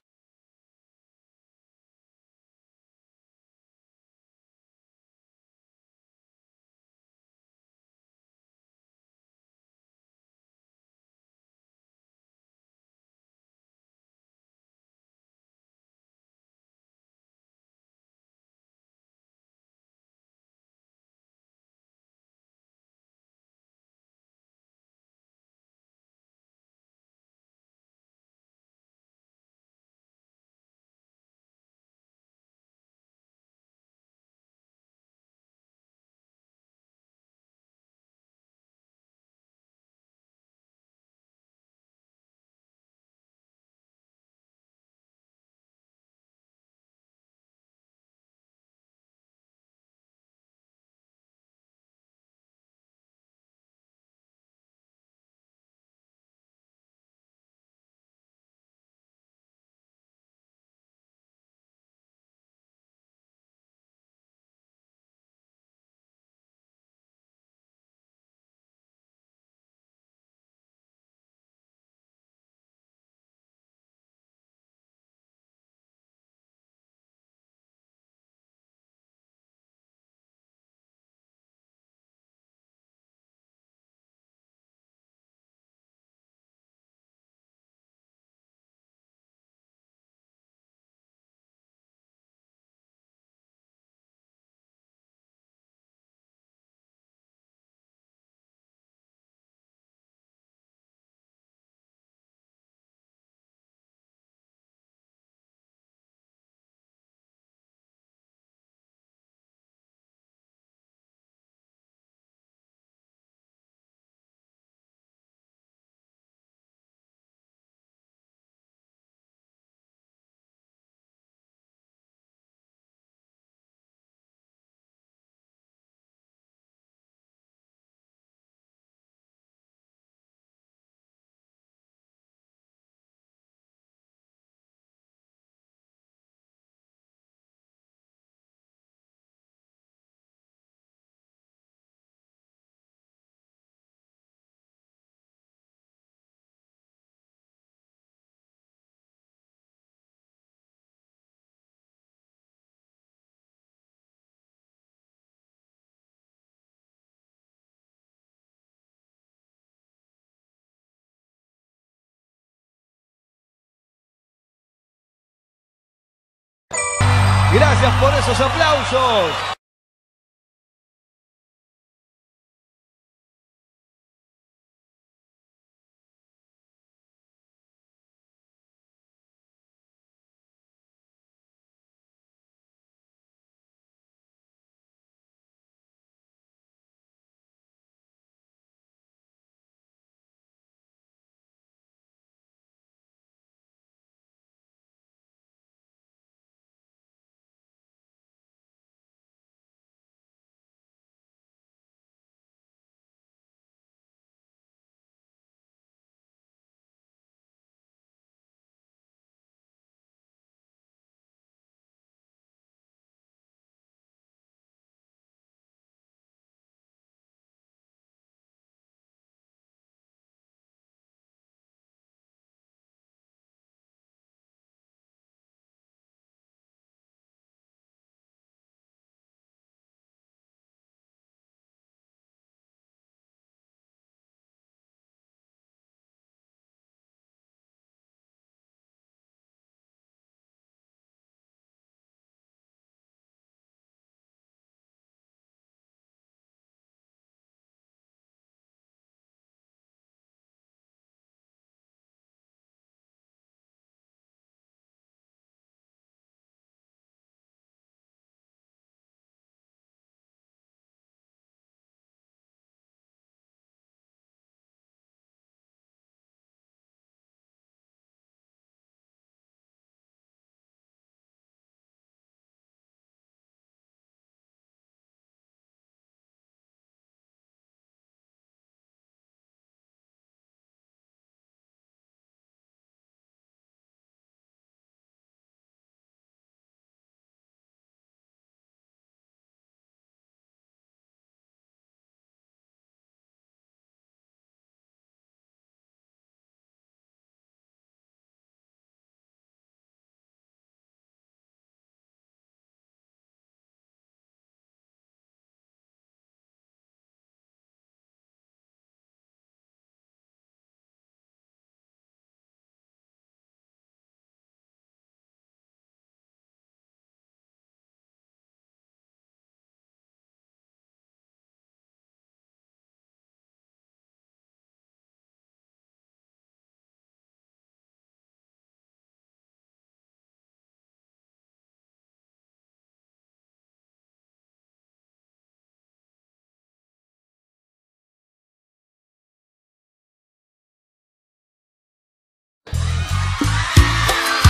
Gracias por esos aplausos.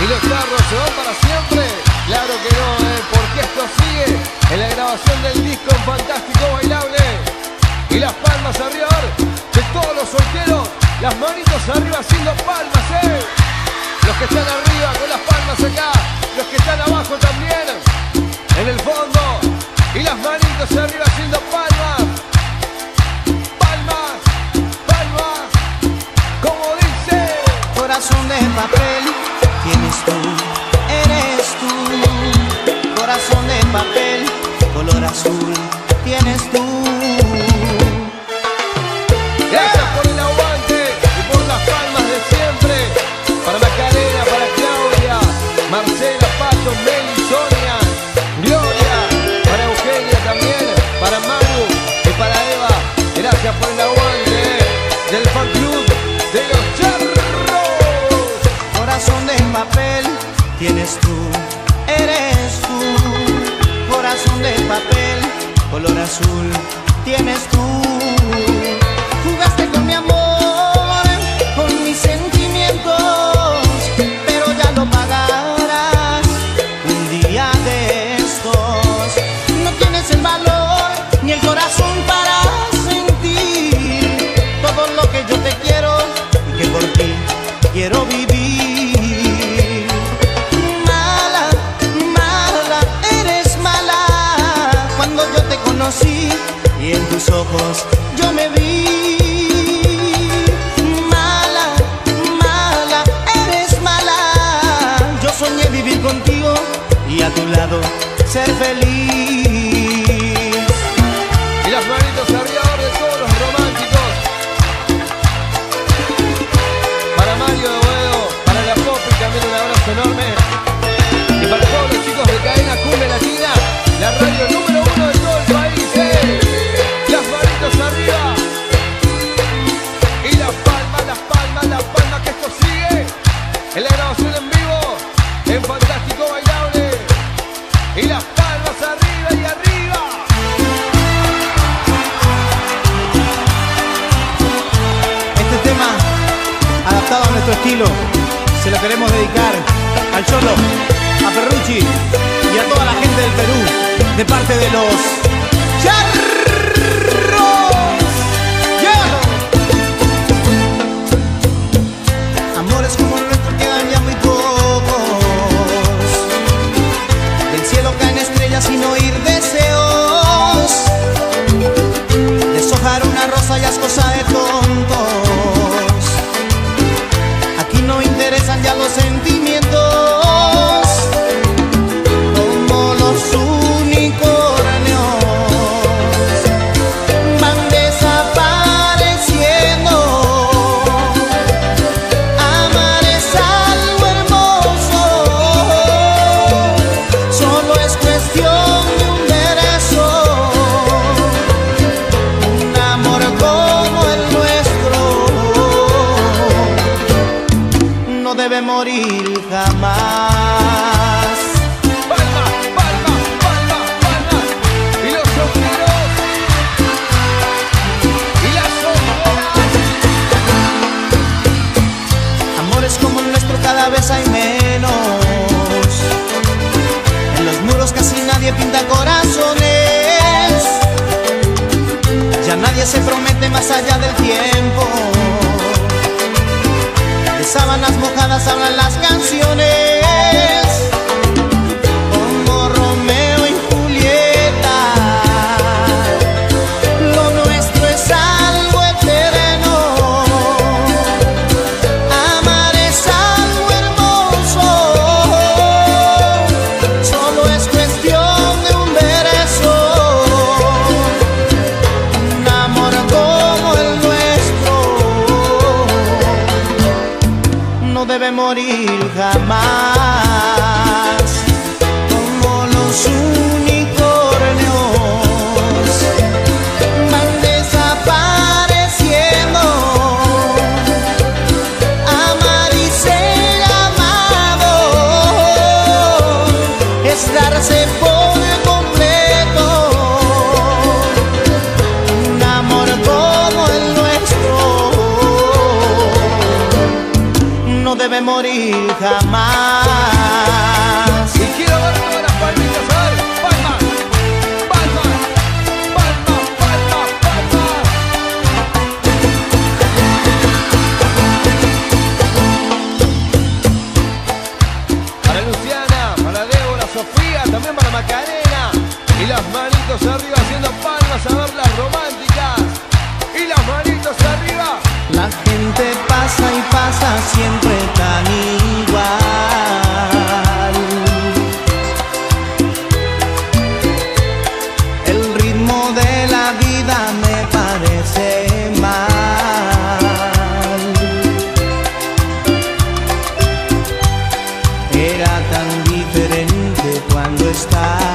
¿Y los charros se van para siempre? Claro que no, porque esto sigue en la grabación del disco Fantástico Bailable. Y las palmas arriba, de todos los solteros, las manitos arriba haciendo palmas, Los que están arriba con las palmas acá, los que están abajo también, en el fondo, y las manitos arriba haciendo palmas. Palmas, palmas, como dice. Corazón de papel, tienes tú, eres tú. Corazón de papel, color azul, tienes tú. Gracias por el aguante y por las palmas de siempre. Para Macarena, para Claudia, Marcela, Pato, Meli, Sonia, Gloria, para Eugenia también, para Manu y para Eva. Gracias por el aguante del fan club de los charros. Corazón de papel, tienes tú, eres tú. Corazón de papel, color azul, tienes tú. Jugaste con mi amor, con mis sentimientos, pero ya lo pagarás un día de estos. No tienes el valor ni el corazón para sentir todo lo que yo te quiero y que por ti quiero vivir. Mala, mala, eres mala. Cuando yo te conocí y en tus ojos yo me vi. Mala, mala, eres mala. Yo soñé vivir contigo y a tu lado ser feliz. Y las manitos arriba de todos los románticos. Para Mario de Boedo, para la Popi también un abrazo enorme. Y para todos los chicos de Cadena Cumbia Latina, la radio número 1 de todo el país, Las manitos arriba. Y las palmas, que esto sigue en la grabación en vivo, en Fantástico Bailable. Y las palmas arriba y arriba. Este tema, adaptado a nuestro estilo, se lo queremos dedicar al Cholo, a Ferrucci y a toda la gente del Perú, de parte de los charros. ¡Yeah! Amores como el nuestro quedan ya muy pocos. Del cielo caen estrellas sin oír deseos. Deshojar una rosa ya es cosa de tontos. Aquí no interesan ya los sentimientos. Como los unicornios van desapareciendo. Amar es algo hermoso, solo es cuestión de un derecho. Un amor como el nuestro no debe morir jamás. Palmas, palmas, palmas, palmas. Y los solteros. Y las solteras. Amores como el nuestro cada vez hay menos. En los muros casi nadie pinta corazones. Ya nadie se promete más allá del tiempo. De sábanas mojadas hablan las canciones. Como Romeo y Julieta, lo nuestro es algo eterno. Amar es algo hermoso, solo es cuestión de un beso. Un amor como el nuestro no debe morir jamás. Como los unicornios van desapareciendo. Amar y ser amado es darse por completo. Un amor como el nuestro no debe morir jamás. también para Macarena. Y las manitos arriba haciendo palmas, a ver las románticas. Y las manitos arriba. La gente pasa y pasa siempre tan igual. El ritmo de la vida me parece mal. Era tan diferente cuando estaba.